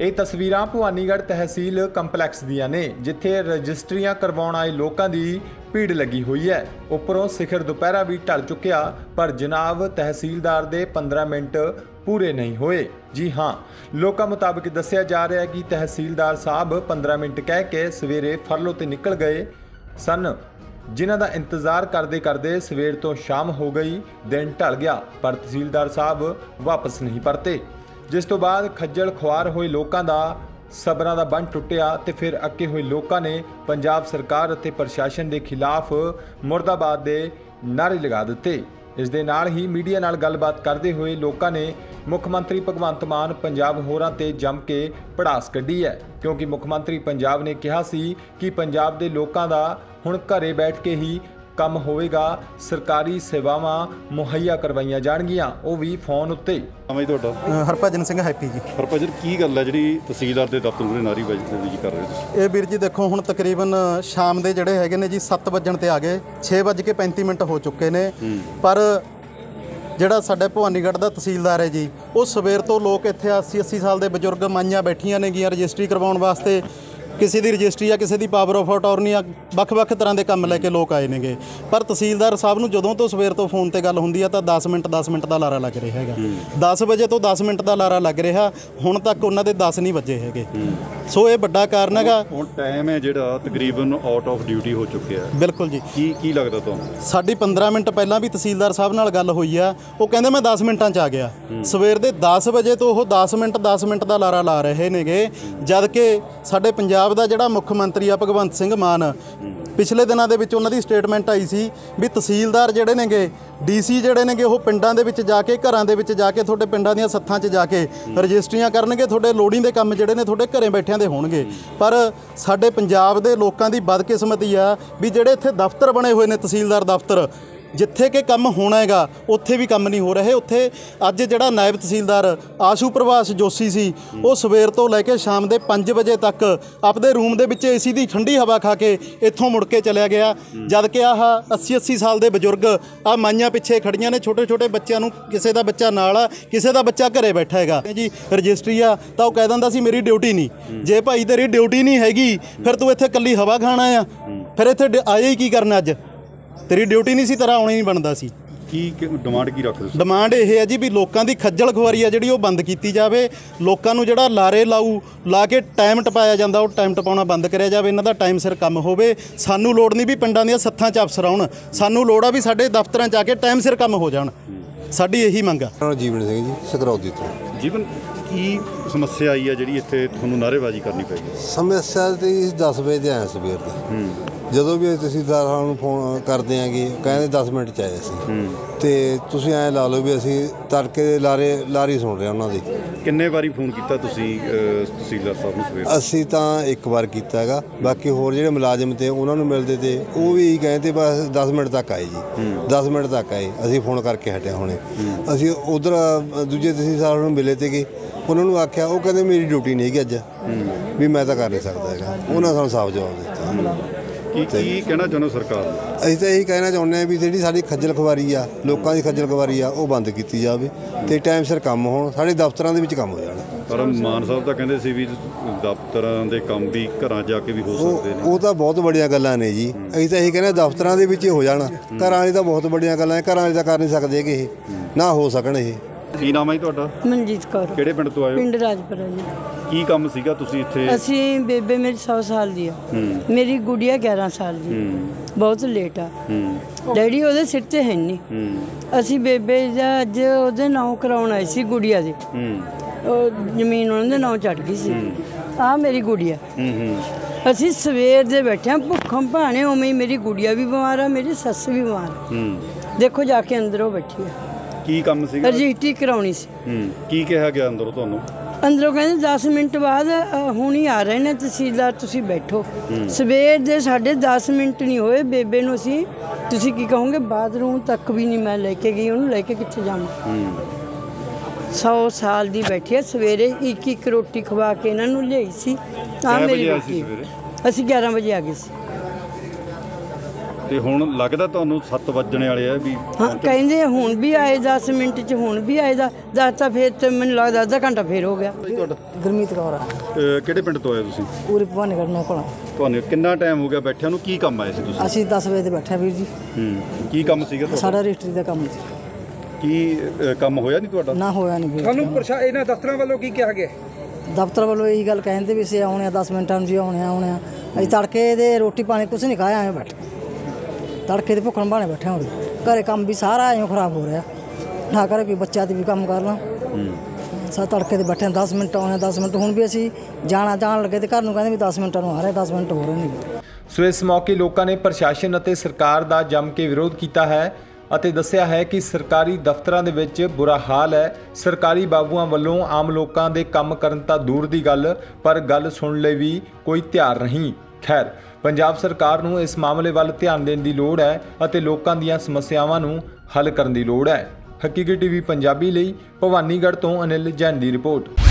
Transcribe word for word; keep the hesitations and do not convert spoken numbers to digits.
ਇਹ ਤਸਵੀਰਾਂ ਭਵਾਨੀਗੜ੍ਹ ਤਹਿਸੀਲ ਕੰਪਲੈਕਸ ਦੀਆਂ ਨੇ, ਜਿੱਥੇ ਰਜਿਸਟਰੀਆਂ ਕਰਵਾਉਣ ਆਏ ਲੋਕਾਂ ਦੀ ਭੀੜ ਲੱਗੀ ਹੋਈ ਹੈ। ਉੱਪਰੋਂ ਸਿਖਰ ਦੁਪਹਿਰਾ ਵੀ ਢਲ ਚੁੱਕਿਆ, ਪਰ ਜਨਾਬ ਤਹਿਸੀਲਦਾਰ ਦੇ ਪੰਦਰਾਂ ਮਿੰਟ ਪੂਰੇ नहीं होए। जी हाँ, लोगों मुताबिक दस्सिया जा रहा है कि तहसीलदार साहब पंद्रह मिनट कह के सवेरे फरलो ते निकल गए सन, जिन्हां दा इंतज़ार करते करते सवेर तो शाम हो गई, दिन ढल गया, पर तहसीलदार साहब वापस नहीं परते, जिस तो बाद खज्जल खुआर होए लोगों का सबरां दा बंध टुटिया ते फिर अके होए लोगों ने पंजाब सरकार ते प्रशासन के खिलाफ मुर्दाबाद के नारे लगा दिते। इस दे नाल ही मीडिया नाल गलबात करते हुए लोगों ने मुख मंत्री भगवंत मान पंजाब होरां ते जम के पड़ास कढ़ी है, क्योंकि मुख मंत्री पंजाब ने कहा सी कि पंजाब के लोगों का हुण घरे बैठ के ही काम होवेगा, सरकारी सेवावां मुहैया करवाईयां जाणगीਆਂ, ਉਹ ਵੀ ਫੋਨ ਉੱਤੇ। ਨਾਮ ਤੁਹਾਡਾ? ਹਰਭਜਨ ਸਿੰਘ ਹੈਪੀ ਜੀ। ਹਰਭਜਨ, ਕੀ ਗੱਲ ਹੈ ਜਿਹੜੀ ਤਹਿਸੀਲਦਾਰ ਦੇ ਦਫ਼ਤਰ ਮੂਹਰੇ ਨਾਅਰੇਬਾਜ਼ੀ ਕਰ ਰਹੇ ਤੁਸੀਂ? ਇਹ ਵੀਰ ਜੀ ਦੇਖੋ, ਹੁਣ ਤਕਰੀਬਨ ਸ਼ਾਮ ਦੇ ਜਿਹੜੇ ਹੈਗੇ ਨੇ ਜੀ ਸੱਤ ਵੱਜਣ ਤੇ ਆ ਗਏ, ਛੇ ਵੱਜ ਕੇ ਪੈਂਤੀ ਮਿੰਟ ਹੋ ਚੁੱਕੇ ਨੇ, ਪਰ ਜਿਹੜਾ ਸਾਡੇ ਭਵਾਨੀਗੜ੍ਹ ਦਾ ਤਹਿਸੀਲਦਾਰ ਹੈ ਜੀ, ਉਹ ਸਵੇਰ ਤੋਂ ਲੋਕ ਇੱਥੇ अस्सी अस्सी ਸਾਲ ਦੇ ਬਜ਼ੁਰਗ ਮਾਈਆਂ ਬੈਠੀਆਂ ਨੇਗੀਆਂ ਰਜਿਸਟਰੀ ਕਰਵਾਉਣ ਵਾਸਤੇ। ਕਿਸੇ ਦੀ ਰਜਿਸਟਰੀ ਆ, ਕਿਸੇ ਦੀ ਪਾਵਰ ਆਫ ਅਟਾਰਨੀ ਆ, ਵੱਖ-ਵੱਖ ਤਰ੍ਹਾਂ ਦੇ ਕੰਮ ਲੈ ਕੇ ਲੋਕ ਆਏ ਨੇਗੇ, ਪਰ ਤਹਿਸੀਲਦਾਰ ਸਾਹਿਬ ਨੂੰ ਜਦੋਂ ਤੋਂ ਸਵੇਰ ਤੋਂ ਫੋਨ ਤੇ ਗੱਲ ਹੁੰਦੀ ਆ ਤਾਂ ਦਸ ਮਿੰਟ ਦਸ ਮਿੰਟ ਦਾ ਲਾਰਾ ਲੱਗ ਰਿਹਾ ਹੈਗਾ। ਦਸ ਵਜੇ ਤੋਂ ਦਸ ਮਿੰਟ ਦਾ ਲਾਰਾ ਲੱਗ ਰਿਹਾ, ਹੁਣ ਤੱਕ ਉਹਨਾਂ ਦੇ ਦਸ ਨਹੀਂ ਵੱਜੇ ਹੈਗੇ। ਸੋ ਇਹ ਵੱਡਾ ਕਾਰਨ ਹੈਗਾ। ਹੁਣ ਟਾਈਮ ਹੈ ਜਿਹੜਾ ਤਕਰੀਬਨ ਆਊਟ ਆਫ ਡਿਊਟੀ ਹੋ ਚੁੱਕਿਆ। ਬਿਲਕੁਲ ਜੀ। ਕੀ ਕੀ ਲੱਗਦਾ ਤੁਹਾਨੂੰ? ਸਾਡੀ ਪੰਦਰਾਂ ਮਿੰਟ ਪਹਿਲਾਂ ਵੀ ਤਹਿਸੀਲਦਾਰ ਸਾਹਿਬ ਨਾਲ ਗੱਲ ਹੋਈ ਆ, ਉਹ ਕਹਿੰਦੇ ਮੈਂ ਦਸ ਮਿੰਟਾਂ 'ਚ ਆ ਗਿਆ। ਸਵੇਰ ਦੇ ਦਸ ਵਜੇ ਤੋਂ ਉਹ ਦਸ ਮਿੰਟ ਦਸ ਮਿੰਟ ਦਾ ਲਾਰਾ ਲਾ ਰਹੇ ਨੇਗੇ, ਜਦ ਕਿ ਸਾਡੇ ਪੰਜਾਬ ਦਾ ਜਿਹੜਾ ਮੁੱਖ ਮੰਤਰੀ ਆ ਭਗਵੰਤ ਸਿੰਘ ਮਾਨ, ਪਿਛਲੇ ਦਿਨਾਂ ਦੇ ਵਿੱਚ ਉਹਨਾਂ ਦੀ ਸਟੇਟਮੈਂਟ ਆਈ ਸੀ ਵੀ ਤਹਿਸੀਲਦਾਰ ਜਿਹੜੇ ਨੇਗੇ, ਡੀਸੀ ਜਿਹੜੇ ਨੇਗੇ, ਉਹ ਪਿੰਡਾਂ ਦੇ ਵਿੱਚ ਜਾ ਕੇ, ਘਰਾਂ ਦੇ ਵਿੱਚ ਜਾ ਕੇ, ਤੁਹਾਡੇ ਪਿੰਡਾਂ ਦੀਆਂ ਸੱਥਾਂ 'ਚ ਜਾ ਕੇ ਰਜਿਸਟਰੀਆਂ ਕਰਨਗੇ, ਤੁਹਾਡੇ ਲੋੜੀਂਦੇ ਕੰਮ ਜਿਹੜੇ ਨੇ ਤੁਹਾਡੇ ਘਰੇ ਬੈਠਿਆਂ ਦੇ ਹੋਣਗੇ। ਪਰ ਸਾਡੇ ਪੰਜਾਬ ਦੇ ਲੋਕਾਂ ਦੀ ਬਦਕਿਸਮਤੀ ਆ ਵੀ ਜਿਹੜੇ ਇੱਥੇ ਦਫ਼ਤਰ ਬਣੇ ਹੋਏ ਨੇ ਤਹਿਸੀਲਦਾਰ ਦਫ਼ਤਰ, ਜਿੱਥੇ ਕਿ ਕੰਮ ਹੋਣਾ ਹੈਗਾ ਉੱਥੇ ਵੀ ਕੰਮ ਨਹੀਂ ਹੋ ਰਹੇ। ਉੱਥੇ ਅੱਜ ਜਿਹੜਾ ਨਾਇਬ ਤਹਿਸੀਲਦਾਰ ਆਸ਼ੂ ਪ੍ਰਵਾਸ ਜੋਸ਼ੀ ਸੀ, ਉਹ ਸਵੇਰ ਤੋਂ ਲੈ ਕੇ ਸ਼ਾਮ ਦੇ ਪੰਜ ਵਜੇ ਤੱਕ ਆਪਦੇ ਰੂਮ ਦੇ ਵਿੱਚ ਏਸੀ ਦੀ ਠੰਡੀ ਹਵਾ ਖਾ ਕੇ ਇੱਥੋਂ ਮੁੜ ਕੇ ਚਲਿਆ ਗਿਆ, ਜਦ ਕਿ ਆਹ अस्सी अस्सी ਸਾਲ ਦੇ ਬਜ਼ੁਰਗ ਆ ਮਾਈਆਂ ਪਿੱਛੇ ਖੜੀਆਂ ਨੇ, ਛੋਟੇ ਛੋਟੇ ਬੱਚਿਆਂ ਨੂੰ, ਕਿਸੇ ਦਾ ਬੱਚਾ ਨਾਲ ਆ, ਕਿਸੇ ਦਾ ਬੱਚਾ ਘਰੇ ਬੈਠਾ ਹੈਗਾ ਜੀ। ਰਜਿਸਟਰੀ ਆ ਤਾਂ ਉਹ ਕਹਿ ਦਿੰਦਾ ਸੀ ਮੇਰੀ ਡਿਊਟੀ ਨਹੀਂ। ਜੇ ਭਾਈ ਤੇਰੀ ਡਿਊਟੀ ਨਹੀਂ ਹੈਗੀ ਫਿਰ ਤੂੰ ਇੱਥੇ ਇਕੱਲੀ ਹਵਾ ਖਾਣਾ ਆ, ਫਿਰ ਇੱਥੇ ਆਏ ਹੀ ਕੀ ਕਰਨਾ? ਅੱਜ ਤੇਰੀ ਡਿਊਟੀ ਨਹੀਂ ਸੀ, ਤੇਰਾ ਆਉਣਾ ਹੀ ਨਹੀਂ ਬਣਦਾ ਸੀ। ਕੀ ਡਿਮਾਂਡ ਕੀ ਰੱਖਦੇ ਹੋ? ਡਿਮਾਂਡ ਇਹ ਹੈ ਜੀ ਵੀ ਲੋਕਾਂ ਦੀ ਖੱਜਲ ਖੁਆਰੀ ਆ ਜਿਹੜੀ ਉਹ ਬੰਦ ਕੀਤੀ ਜਾਵੇ। ਲੋਕਾਂ ਨੂੰ ਜਿਹੜਾ ਲਾਰੇ ਲਾਊ ਲਾ ਕੇ ਟਾਈਮ ਟਪਾਇਆ ਜਾਂਦਾ, ਉਹ ਟਾਈਮ ਟਪਾਉਣਾ ਬੰਦ ਕਰਿਆ ਜਾਵੇ। ਇਹਨਾਂ ਦਾ ਟਾਈਮ ਸਿਰ ਕੰਮ ਹੋਵੇ। ਸਾਨੂੰ ਲੋੜ ਨਹੀਂ ਵੀ ਪਿੰਡਾਂ ਦੀਆਂ ਸੱਥਾਂ 'ਚ ਅਫਸਰ ਆਉਣ, ਸਾਨੂੰ ਲੋੜ ਆ ਵੀ ਸਾਡੇ ਦਫ਼ਤਰਾਂ 'ਚ ਆ ਕੇ ਟਾਈਮ ਸਿਰ ਕੰਮ ਹੋ ਜਾਣ। ਸਾਡੀ ਇਹੀ ਮੰਗ ਆ। ਜੀਵਨ ਸਿੰਘ ਜੀ, ਸਕਰੌਦੀ ਤੋਂ। ਜੀਵਨ, ਕੀ ਸਮੱਸਿਆ ਆਈ ਹੈ ਜਿਹੜੀ ਇੱਥੇ ਤੁਹਾਨੂੰ ਨਾਅਰੇਬਾਜ਼ੀ ਕਰਨੀ ਪਈ? ਸਮੱਸਿਆ ਤੇ ਦਸ ਵਜੇ ਦੇ ਆਏ ਸਵੇਰ ਦੇ, ਜਦੋਂ ਵੀ ਤਹਿਸੀਲਦਾਰ ਨੂੰ ਫੋਨ ਕਰਦੇ ਆਂਗੇ ਕਹਿੰਦੇ ਦਸ ਮਿੰਟ 'ਚ ਆਏ ਅਸੀਂ, ਤੇ ਤੁਸੀਂ ਐਂ ਲਾ ਲਓ ਵੀ ਅਸੀਂ ਤੜਕੇ ਦੇ ਲਾਰੇ ਲਾਰੀ ਸੁਣ ਰਹੇ ਉਹਨਾਂ ਦੀ। ਕਿੰਨੇ ਵਾਰੀ ਫੋਨ ਕੀਤਾ ਤੁਸੀਂ ਤਹਿਸੀਲਦਾਰ ਸਾਹਿਬ ਨੂੰ ਸਵੇਰ? ਅਸੀਂ ਤਾਂ ਇੱਕ ਵਾਰ ਕੀਤਾ ਹੈਗਾ, ਬਾਕੀ ਹੋਰ ਜਿਹੜੇ ਮੁਲਾਜ਼ਮ ਤੇ ਉਹਨਾਂ ਨੂੰ ਮਿਲਦੇ ਤੇ ਉਹ ਵੀ ਕਹਿੰਦੇ ਬਸ ਦਸ ਮਿੰਟ ਤੱਕ ਆਏ ਜੀ, ਦਸ ਮਿੰਟ ਤੱਕ ਆਏ। ਅਸੀਂ ਫੋਨ ਕਰਕੇ ਹਟਿਆ ਹੁਣੇ। ਅਸੀਂ ਉੱਧਰ ਦੂਜੇ ਤਹਿਸੀਲਦਾਰ ਨੂੰ ਮਿਲੇ ਤੇ ਉਹਨਾਂ ਨੂੰ ਆਖਿਆ, ਉਹ ਕਹਿੰਦੇ ਮੇਰੀ ਡਿਊਟੀ ਨਹੀਂ ਹੈਗੀ ਅੱਜ, ਵੀ ਮੈਂ ਤਾਂ ਕਰ ਨਹੀਂ ਸਕਦਾ ਹੈਗਾ। ਉਹਨਾਂ ਸਾਨੂੰ ਸਾਫ਼ ਜਵਾਬ ਦਿੱਤਾ। ਕੀ ਕੀ ਕਹਿਣਾ ਚਾਹੁੰਦੇ ਸਰਕਾਰ ਨੂੰ? ਅਸੀਂ ਤਾਂ ਇਹੀ ਕਹਿਣਾ ਚਾਹੁੰਦੇ ਹਾਂ ਵੀ ਜਿਹੜੀ ਸਾਡੀ ਖੱਜਲ ਖਵਾਰੀ ਆ, ਲੋਕਾਂ ਦੀ ਖੱਜਲ ਖਵਾਰੀ ਆ, ਉਹ ਬੰਦ ਕੀਤੀ ਜਾਵੇ ਅਤੇ ਟਾਈਮ ਸਿਰ ਕੰਮ ਹੋਣ, ਸਾਡੇ ਦਫ਼ਤਰਾਂ ਦੇ ਵਿੱਚ ਕੰਮ ਹੋ ਜਾਣ। ਪਰ ਮਾਨ ਸਾਹਿਬ ਤਾਂ ਕਹਿੰਦੇ ਸੀ ਵੀ ਦਫ਼ਤਰਾਂ ਦੇ ਕੰਮ ਵੀ ਘਰਾਂ ਜਾ ਕੇ ਵੀ ਹੋ ਸਕਦੇ ਨੇ। ਉਹ ਤਾਂ ਬਹੁਤ ਵੱਡੀਆਂ ਗੱਲਾਂ ਨੇ ਜੀ। ਅਸੀਂ ਤਾਂ ਇਹੀ ਕਹਿੰਦੇ ਦਫ਼ਤਰਾਂ ਦੇ ਵਿੱਚ ਹੀ ਹੋ ਜਾਣ। ਘਰਾਂ ਵਾਲੀ ਤਾਂ ਬਹੁਤ ਵੱਡੀਆਂ ਗੱਲਾਂ ਹੈ, ਘਰਾਂ ਵਾਲੀ ਤਾਂ ਕਰ ਨਹੀਂ ਸਕਦੇ ਕਿ ਇਹ ਨਾ ਹੋ ਸਕਣ। ਇਹ ਕੀ ਨਾਮ ਹੈ ਜੀ ਤੁਹਾਡਾ? ਮਨਜੀਤ ਕੌਰ। ਕਿਹੜੇ ਪਿੰਡ ਤੋਂ ਆਏ ਹੋ? ਪਿੰਡ ਰਾਜਪੁਰਾ ਜੀ। ਕੀ ਕੰਮ ਸੀਗਾ ਤੁਸੀਂ ਇੱਥੇ? ਅਸੀਂ ਬੇਬੇ ਮੇਰੀ ਸੌ ਸਾਲ ਦੀ ਆ, ਮੇਰੀ ਗੁੜੀਆ ਗਿਆਰਾਂ ਸਾਲ ਦੀ, ਬਹੁਤ ਲੇਟ ਆ। ਡੈਡੀ ਉਹਦੇ ਸਿਰ 'ਤੇ ਹੈ ਨਹੀਂ। ਅਸੀਂ ਬੇਬੇ ਦਾ ਅੱਜ ਉਹਦੇ ਨਾਂ ਕਰਾਉਣ ਆਏ ਸੀ, ਗੁੜੀਆ ਦੇ। ਉਹ ਜ਼ਮੀਨ ਉਹਨਾਂ ਦੇ ਨਾਂ ਚੜ੍ਹ ਗਈ ਸੀ। ਆਹ ਮੇਰੀ ਗੁੜੀਆ। ਅਸੀਂ ਸਵੇਰ ਦੇ ਬੈਠੇ ਹਾਂ ਭੁੱਖੋਂ ਭਾਣੇ, ਉਵੇਂ ਹੀ ਮੇਰੀ ਗੁੜੀਆ ਵੀ ਬਿਮਾਰ ਆ, ਮੇਰੀ ਸੱਸ ਵੀ ਬਿਮਾਰ ਆ। ਦੇਖੋ ਜਾ ਕੇ ਅੰਦਰ ਉਹ ਬੈਠੀ ਆ। ਕੀ ਕੰਮ ਸੀਗਾ? ਰਜਿਸਟਰੀ ਕਰਾਉਣੀ ਸੀ। ਕੀ ਕਿਹਾ ਗਿਆ ਅੰਦਰੋਂ ਤੁਹਾਨੂੰ? ਅੰਦਰੋਂ ਕਹਿੰਦੇ ਦਸ ਮਿੰਟ ਬਾਅਦ ਹੁਣ ਹੀ ਆ ਰਹੇ ਨੇ ਤਹਿਸੀਲਦਾਰ, ਤੁਸੀਂ ਬੈਠੋ। ਸਵੇਰ ਦੇ ਸਾਡੇ ਦਸ ਮਿੰਟ ਨਹੀਂ ਹੋਏ, ਬੇਬੇ ਨੂੰ ਅਸੀਂ, ਤੁਸੀਂ ਕੀ ਕਹੋਗੇ, ਬਾਥਰੂਮ ਤੱਕ ਵੀ ਨਹੀਂ ਮੈਂ ਲੈ ਕੇ ਗਈ। ਉਹਨੂੰ ਲੈ ਕੇ ਕਿੱਥੇ ਜਾਵਾਂ? ਸੌ ਸਾਲ ਦੀ ਬੈਠੀ ਆ। ਸਵੇਰੇ ਇੱਕ ਇੱਕ ਰੋਟੀ ਖਵਾ ਕੇ ਇਹਨਾਂ ਨੂੰ ਲਿਆਈ ਸੀ। ਆ ਮੇਰੀ ਰੋਟੀ। ਅਸੀਂ ਗਿਆਰਾਂ ਵਜੇ ਆ ਗਏ ਸੀ। ਤੇ ਹੁਣ ਲੱਗਦਾ ਤੁਹਾਨੂੰ ਸੱਤ ਵੱਜਣੇ ਵਾਲੇ ਆ ਵੀ ਹਾਂ ਕਹਿੰਦੇ ਹੁਣ ਵੀ ਆਏ ਦਸ ਮਿੰਟ ਚ, ਹੁਣ ਵੀ ਆਏ ਦਾ ਦਸ ਤਾਂ ਫਿਰ ਤੇ ਮੈਨੂੰ ਲੱਗਦਾ ਅੱਧਾ ਘੰਟਾ ਫੇਰ ਹੋ ਗਿਆ। ਤੁਹਾਡਾ ਗੁਰਮੀਤ ਕੌਰ ਆ, ਅਹ ਕਿਹੜੇ ਪਿੰਡ ਤੋਂ ਆਏ ਤੁਸੀਂ? ਪੂਰੇ ਭਵਾਨੀਗੜ੍ਹ ਨੌ ਕੋਲ। ਤੁਹਾਨੂੰ ਕਿੰਨਾ ਟਾਈਮ ਹੋ ਗਿਆ ਬੈਠਿਆਂ ਨੂੰ? ਕੀ ਕੰਮ ਆਏ ਸੀ ਤੁਸੀਂ? ਅਸੀਂ ਦਸ ਵਜੇ ਤੇ ਬੈਠੇ ਵੀਰ ਜੀ। ਹੂੰ ਕੀ ਕੰਮ ਸੀਗਾ ਤੁਹਾਡਾ? ਸਾਡਾ ਰਜਿਸਟਰੀ ਦਾ ਕੰਮ ਸੀ। ਕੀ ਅਹ, ਕੰਮ ਹੋਇਆ ਨਹੀਂ ਤੁਹਾਡਾ? ਨਾ ਹੋਇਆ ਨਹੀਂ ਵੀਰ। ਤੁਹਾਨੂੰ ਪ੍ਰਸ਼ਾ ਇਹਨਾਂ ਦਫ਼ਤਰਾਂ ਵੱਲੋਂ ਕੀ ਕਿਹਾ ਗਿਆ? ਦਫ਼ਤਰ ਵੱਲੋਂ ਇਹੀ ਗੱਲ ਕਹਿੰਦੇ ਵੀ ਅਸੀਂ ਆਉਣੇ ਆ ਦਸ ਮਿੰਟਾਂ ਨੂੰ ਜੀ, ਆਉਣੇ ਆ ਆਉਣੇ ਆ। ਅਸੀਂ ਤੜਕੇ ਦੇ ਰੋਟੀ ਪਾਣੀ ਕੁਛ ਨਹੀਂ ਖਾਇਆ, ਐਵੇਂ ਬੈਠੇ ਤੜਕੇ ਦੇ ਭੁੱਖਣ ਬਾਣੇ ਬੈਠੇ ਹੁਣ। ਘਰੇ ਕੰਮ ਵੀ ਸਾਰਾ ਐਂ ਖਰਾਬ ਹੋ ਰਿਹਾ, ਨਾ ਕਰੇ ਕੋਈ ਬੱਚਾ ਤੇ ਵੀ ਕੰਮ ਕਰ ਲਾਂ। ਸਾ ਤੜਕੇ ਦੇ ਬੈਠੇ ਦਸ ਮਿੰਟ ਆਉਣੇ ਦਸ ਮਿੰਟ। ਹੁਣ ਵੀ ਅਸੀਂ ਜਾਣਾ ਜਾਣ ਲੱਗੇ ਤੇ ਘਰ ਨੂੰ ਕਹਿੰਦੇ ਵੀ ਦਸ ਮਿੰਟਾਂ ਨੂੰ ਆ ਰਹੇ, ਦਸ ਮਿੰਟ ਹੋ ਰਹੇ ਨੇ। ਸੋ ਇਸ ਮੌਕੇ ਲੋਕਾਂ ਨੇ ਪ੍ਰਸ਼ਾਸਨ ਅਤੇ ਸਰਕਾਰ ਦਾ ਜੰਮ ਕੇ ਵਿਰੋਧ ਕੀਤਾ ਹੈ ਅਤੇ ਦੱਸਿਆ ਹੈ ਕਿ ਸਰਕਾਰੀ ਦਫ਼ਤਰਾਂ ਦੇ ਵਿੱਚ ਬੁਰਾ ਹਾਲ ਹੈ। ਸਰਕਾਰੀ ਬਾਬੂਆਂ ਵੱਲੋਂ ਆਮ ਲੋਕਾਂ ਦੇ ਕੰਮ ਕਰਨ ਤਾਂ ਦੂਰ ਦੀ ਗੱਲ, ਪਰ ਗੱਲ ਸੁਣਨ ਲਈ ਵੀ ਕੋਈ ਤਿਆਰ ਨਹੀਂ। ਖੈਰ, ਪੰਜਾਬ ਸਰਕਾਰ ਨੂੰ ਇਸ ਮਾਮਲੇ ਵੱਲ ਧਿਆਨ ਦੇਣ ਦੀ ਲੋੜ ਹੈ ਅਤੇ ਲੋਕਾਂ ਦੀਆਂ ਸਮੱਸਿਆਵਾਂ ਨੂੰ ਹੱਲ ਕਰਨ ਦੀ ਲੋੜ ਹੈ। ਹਕੀਕਤ ਟੀਵੀ ਪੰਜਾਬੀ ਲਈ ਭਵਾਨੀਗੜ੍ਹ ਤੋਂ ਅਨਿਲ ਜੈਨ ਦੀ ਰਿਪੋਰਟ।